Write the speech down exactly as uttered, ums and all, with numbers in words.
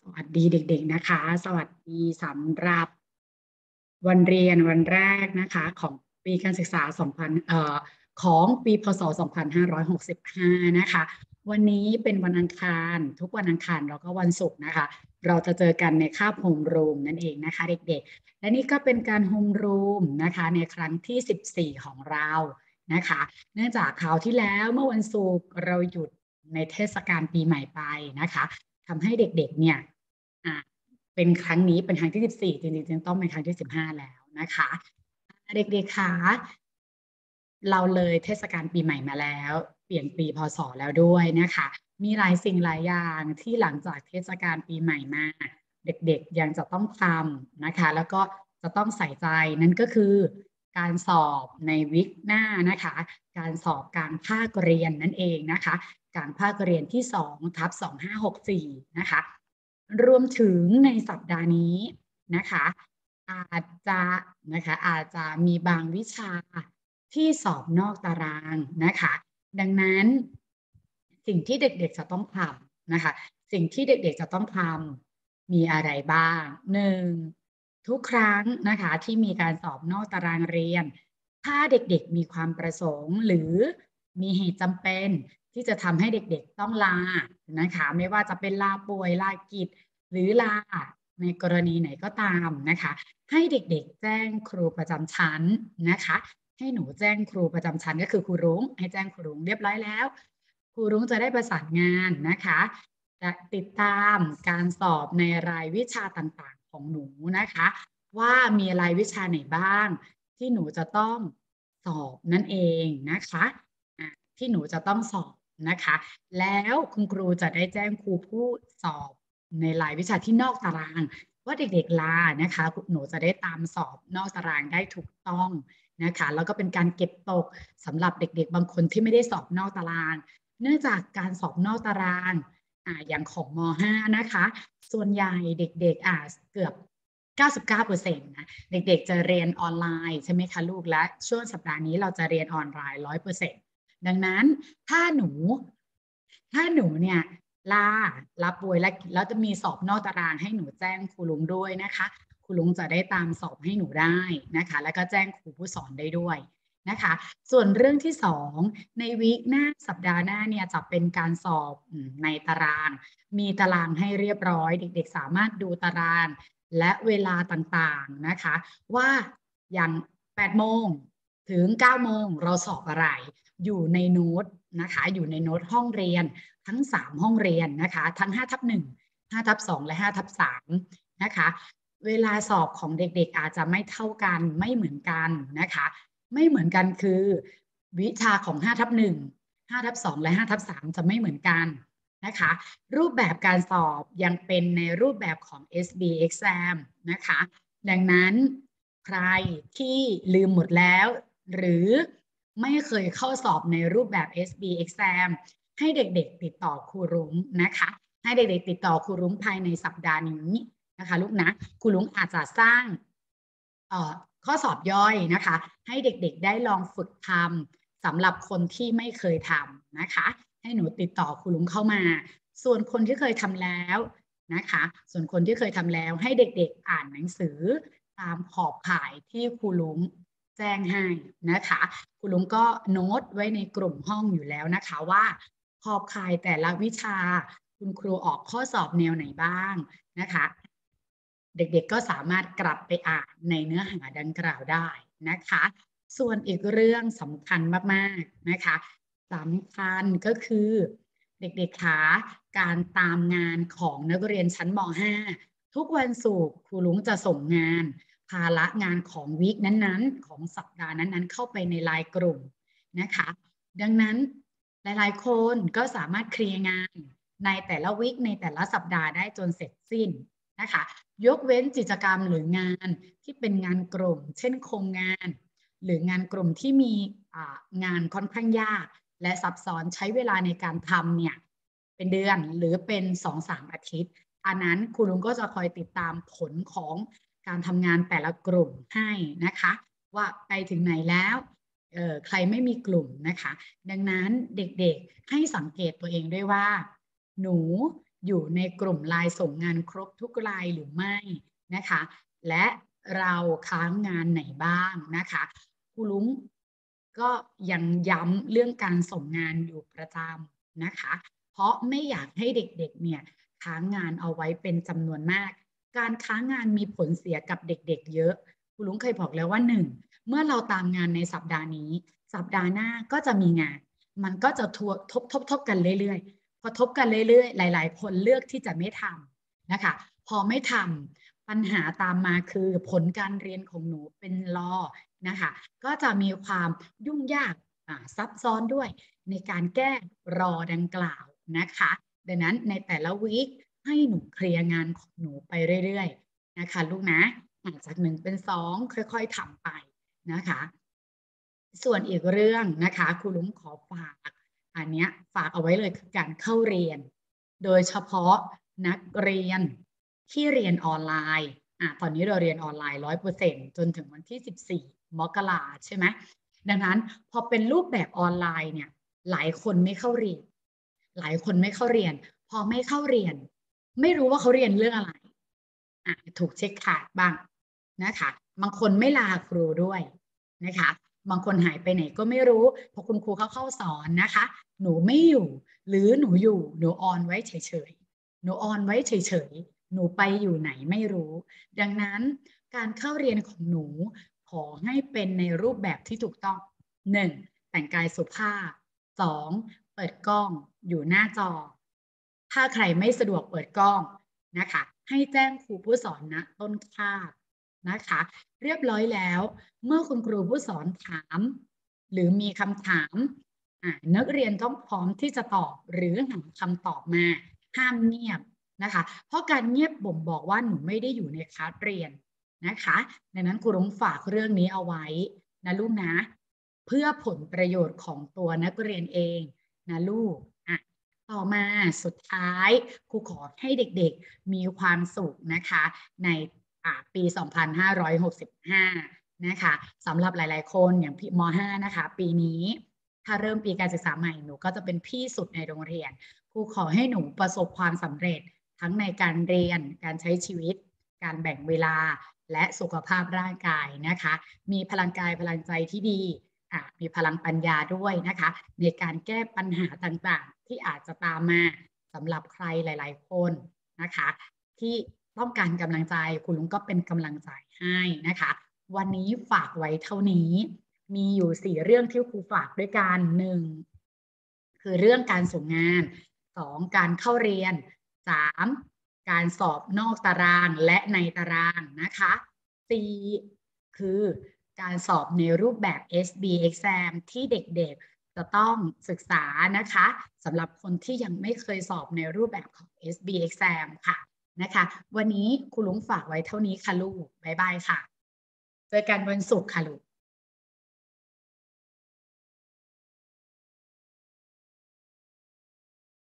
สวัสดีเด็กๆนะคะสวัสดีสำหรับวันเรียนวันแรกนะคะของปีการศึกษา2,000เอ่อของปีพศสองพันห้าร้อยหกสิบห้านะคะวันนี้เป็นวันอังคารทุกวันอังคารแล้วก็วันศุกร์นะคะเราจะเจอกันในคาบโฮมรูมนั่นเองนะคะเด็กๆและนี่ก็เป็นการโฮมรูมนะคะในครั้งที่สิบสี่ของเรานะคะเนื่องจากคราวที่แล้วเมื่อวันศุกร์เราหยุดในเทศกาลปีใหม่ไปนะคะทำให้เด็กๆเนี่ย อ่ะเป็นครั้งนี้เป็นครั้งที่สิบสี่จริงๆต้องเป็นครั้งที่สิบห้าแล้วนะคะเด็กๆค่ะเราเลยเทศกาลปีใหม่มาแล้วเปลี่ยนปีพศแล้วด้วยนะคะมีหลายสิ่งหลายอย่างที่หลังจากเทศกาลปีใหม่มาเด็กๆยังจะต้องทำนะคะแล้วก็จะต้องใส่ใจนั่นก็คือการสอบในวิกหน้านะคะการสอบกลางภาคเรียนนั่นเองนะคะกลางภาคเรียนที่สองทับสองห้าหกสี่นะคะ รวมถึงในสัปดาห์นี้นะคะอาจจะนะคะอาจจะมีบางวิชาที่สอบนอกตารางนะคะดังนั้นสิ่งที่เด็กๆจะต้องทำนะคะสิ่งที่เด็กๆจะต้องทำมีอะไรบ้างหนึ่งทุกครั้งนะคะที่มีการสอบนอกตารางเรียนถ้าเด็กๆมีความประสงค์หรือมีเหตุจำเป็นที่จะทำให้เด็กๆต้องลานะคะไม่ว่าจะเป็นลาป่วยลากิจหรือลาในกรณีไหนก็ตามนะคะให้เด็กๆแจ้งครูประจำชั้นนะคะให้หนูแจ้งครูประจำชั้นก็คือครูรุ้งให้แจ้งครูรุ้งเรียบร้อยแล้วครูรุ้งจะได้ประสานงานนะคะจะติดตามการสอบในรายวิชาต่างๆของหนูนะคะว่ามีรายวิชาไหนบ้างที่หนูจะต้องสอบนั่นเองนะคะที่หนูจะต้องสอบนะคะแล้วคุณครูจะได้แจ้งครูผู้สอบในรายวิชาที่นอกตารางว่าเด็กๆลานะคะหนูจะได้ตามสอบนอกตารางได้ถูกต้องนะคะแล้วก็เป็นการเก็บตกสำหรับเด็กๆบางคนที่ไม่ได้สอบนอกตารางเนื่องจากการสอบนอกตารางอ่าอย่างของม .ห้า นะคะส่วนใหญ่เด็กๆอ่าเกือบเก้าสิบเก้าเปอร์เซ็นต์นะเด็กๆจะเรียนออนไลน์ใช่ไหมคะลูกและช่วงสัปดาห์นี้เราจะเรียนออนไลน์ ร้อยเปอร์เซ็นต์ ดังนั้นถ้าหนูถ้าหนูเนี่ยลาลาป่วยแล้วแล้วจะมีสอบนอกตารางให้หนูแจ้งครูลุงด้วยนะคะครูลุงจะได้ตามสอบให้หนูได้นะคะแล้วก็แจ้งครูผู้สอนได้ด้วยนะคะส่วนเรื่องที่สองในวีคหน้าสัปดาห์หน้าเนี่ยจะเป็นการสอบในตารางมีตารางให้เรียบร้อยเด็กๆสามารถดูตารางและเวลาต่างๆนะคะว่าอย่างแปดโมงถึงเก้าโมงเราสอบอะไรอยู่ในโน้ตนะคะอยู่ในโน้ตห้องเรียนทั้งสามห้องเรียนนะคะทั้งห้าทับหนึ่ง ห้าทับสองและห้าทับสามนะคะเวลาสอบของเด็กๆอาจจะไม่เท่ากันไม่เหมือนกันนะคะไม่เหมือนกันคือวิชาของห้าทับหนึ่ง ห้าทับสองและห้าทับสามจะไม่เหมือนกันนะคะรูปแบบการสอบยังเป็นในรูปแบบของ เอส บี Exam นะคะดังนั้นใครที่ลืมหมดแล้วหรือไม่เคยเข้าสอบในรูปแบบ เอส บี Exam ให้เด็กๆติดต่อครูรุ้งนะคะให้เด็กๆติดต่อครูรุ้งภายในสัปดาห์นี้นะคะลูกนะครูรุ้งอาจจะสร้างข้อสอบย่อยนะคะให้เด็กๆได้ลองฝึกทำสำหรับคนที่ไม่เคยทำนะคะให้หนูติดต่อครูรุ้งเข้ามาส่วนคนที่เคยทำแล้วนะคะส่วนคนที่เคยทำแล้วให้เด็กๆอ่านหนังสือตามขอบข่ายที่ครูรุ้งแจ้งให้นะคะครูลุงก็โน้ตไว้ในกลุ่มห้องอยู่แล้วนะคะว่าขอบข่ายแต่ละวิชาคุณครูออกข้อสอบแนวไหนบ้างนะคะเด็กๆก็สามารถกลับไปอ่านในเนื้อหาดังกล่าวได้นะคะส่วนอีกเรื่องสำคัญมากๆนะคะสำคัญก็คือเด็กๆคะการตามงานของนักเรียนชั้นม .ห้า ทุกวันศุกร์ครูลุงจะส่งงานภาระงานของวีคนั้นๆของสัปดาห์นั้นๆเข้าไปในไลน์กลุ่มนะคะดังนั้นหลายๆคนก็สามารถเคลียร์งานในแต่ละวีคในแต่ละสัปดาห์ได้จนเสร็จสิ้นนะคะยกเว้นกิจกรรมหรืองานที่เป็นงานกลุ่มเช่นโครงงานหรืองานกลุ่มที่มีงานค่อนข้างยากและซับซ้อนใช้เวลาในการทำเนี่ยเป็นเดือนหรือเป็น สองถึงสาม อาทิตย์อันนั้นครูลุงก็จะคอยติดตามผลของการทำงานแต่ละกลุ่มให้นะคะว่าไปถึงไหนแล้วเอ่อใครไม่มีกลุ่มนะคะดังนั้นเด็กๆให้สังเกตตัวเองด้วยว่าหนูอยู่ในกลุ่มไลน์ส่งงานครบทุกไลน์หรือไม่นะคะและเราค้างงานไหนบ้างนะคะครูลุงก็ยังย้ำเรื่องการส่งงานอยู่ประจำนะคะเพราะไม่อยากให้เด็กๆเนี่ยค้างงานเอาไว้เป็นจำนวนมากการค้างงานมีผลเสียกับเด็กๆเยอะครูลุงเคยบอกแล้วว่าหนึ่งเมื่อเราตามงานในสัปดาห์นี้สัปดาห์หน้าก็จะมีงานมันก็จะทบทบทบทบกันเรื่อยๆพอทบกันเรื่อยๆหลายๆคนเลือกที่จะไม่ทำนะคะพอไม่ทำปัญหาตามมาคือผลการเรียนของหนูเป็นรอนะคะก็จะมีความยุ่งยากซับซ้อนด้วยในการแก้รอดังกล่าวนะคะดังนั้นในแต่ละวีคให้หนูเคลียร์งานของหนูไปเรื่อยๆนะคะลูกนะจากหนึ่งเป็นสองค่อยๆทำไปนะคะส่วนอีกเรื่องนะคะครูลุงขอฝากอันนี้ฝากเอาไว้เลยคือการเข้าเรียนโดยเฉพาะนักเรียนที่เรียนออนไลน์อ่ะตอนนี้เราเรียนออนไลน์ ร้อยเปอร์เซ็นต์ จนถึงวันที่สิบสี่มกราใช่ไหมดังนั้นพอเป็นรูปแบบออนไลน์เนี่ยหลายคนไม่เข้าเรียนหลายคนไม่เข้าเรียนพอไม่เข้าเรียนไม่รู้ว่าเขาเรียนเรื่องอะไรอ่ะถูกเช็คขาดบ้างนะคะบางคนไม่ลาครูด้วยนะคะบางคนหายไปไหนก็ไม่รู้พอคุณครูเขาเข้าสอนนะคะหนูไม่อยู่หรือหนูอยู่หนูออนไว้เฉยๆหนูออนไว้เฉยๆหนูไปอยู่ไหนไม่รู้ดังนั้นการเข้าเรียนของหนูขอให้เป็นในรูปแบบที่ถูกต้องหนึ่งแต่งกายสุภาพสองเปิดกล้องอยู่หน้าจอถ้าใครไม่สะดวกเปิดกล้องนะคะให้แจ้งครูผู้สอนณต้นคาบนะคะเรียบร้อยแล้วเมื่อคุณครูผู้สอนถามหรือมีคำถามนักเรียนต้องพร้อมที่จะตอบหรือหาคำตอบมาห้ามเงียบนะคะเพราะการเงียบบ่งบอกว่าหนูไม่ได้อยู่ในคลาสเรียนนะคะดังนั้นครูรุ้งฝากเรื่องนี้เอาไว้นะลูกนะเพื่อผลประโยชน์ของตัวนักเรียนเองนะลูกอ่ะต่อมาสุดท้ายครูขอให้เด็กๆมีความสุขนะคะในปี สองพันห้าร้อยหกสิบห้า นะคะสำหรับหลายๆคนอย่างพี่ม ห้า นะคะปีนี้ถ้าเริ่มปีการศึกษาใหม่หนูก็จะเป็นพี่สุดในโรงเรียนครูขอให้หนูประสบความสำเร็จทั้งในการเรียนการใช้ชีวิตการแบ่งเวลาและสุขภาพร่างกายนะคะมีพลังกายพลังใจที่ดีมีพลังปัญญาด้วยนะคะในการแก้ปัญหาต่างๆที่อาจจะตามมาสำหรับใครหลายๆคนนะคะที่ต้องการกำลังใจคุณลุงก็เป็นกำลังใจให้นะคะวันนี้ฝากไว้เท่านี้มีอยู่สี่เรื่องที่ครูฝากด้วยกันหนึ่งคือเรื่องการส่งงานสองการเข้าเรียนสามการสอบนอกตารางและในตารางนะคะสี่คือการสอบในรูปแบบ เอส บี Exam ที่เด็กๆจะต้องศึกษานะคะสำหรับคนที่ยังไม่เคยสอบในรูปแบบของ เอส บี Exam ค่ะนะคะวันนี้ครูลุงฝากไว้เท่านี้ค่ะลูกบ๊ายบายค่ะเจอกันวันศุกร์ค่ะลูก